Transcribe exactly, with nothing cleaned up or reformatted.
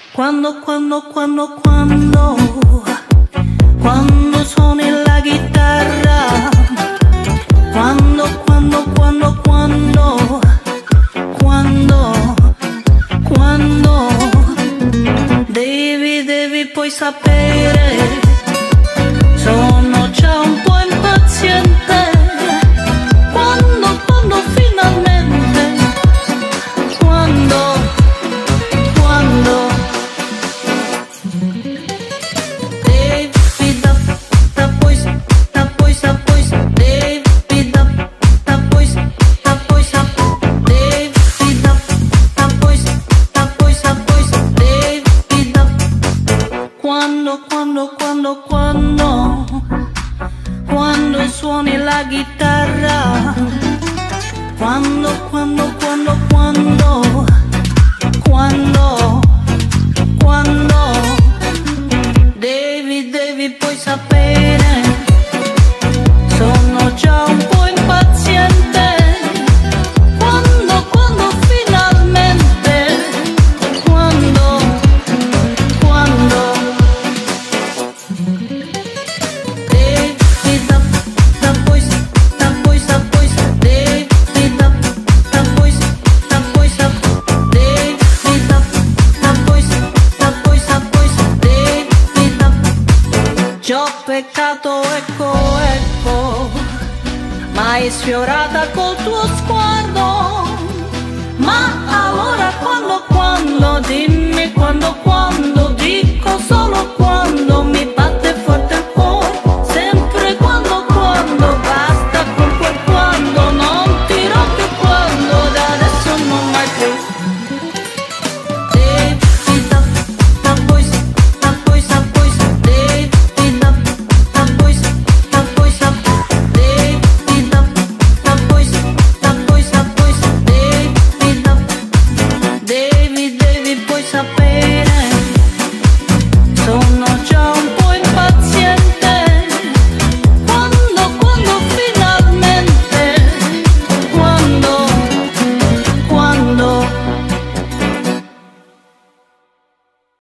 Quando, quando, quando, quando, quando suoni la chitarra, quando, quando, quando, quando, quando, quando, devi, devi poi sapere, sono già un po' impaziente, quando, quando finalmente, quando, quando, devi da, da poi, da poi, da poi, devi da, da poi, da poi, devi da, da poi, da poi, da poi, devi da, quando, quando, quando, quando, quando suoni la chitarra, quando, quando, quando, quando, quando, quando, devi, devi poi sapere, sono già un po' impaziente, quando, quando finalmente, quando, quando, devi da, da poi, da poi, da poi, devi da, da poi, da poi, da devi da, da poi, da poi, da poi, devi da, già ho peccato, ecco, ecco, ma hai sfiorata col tuo sguardo, ma allora quando, quando, dimmi quando, quando, dico solo quando mi batte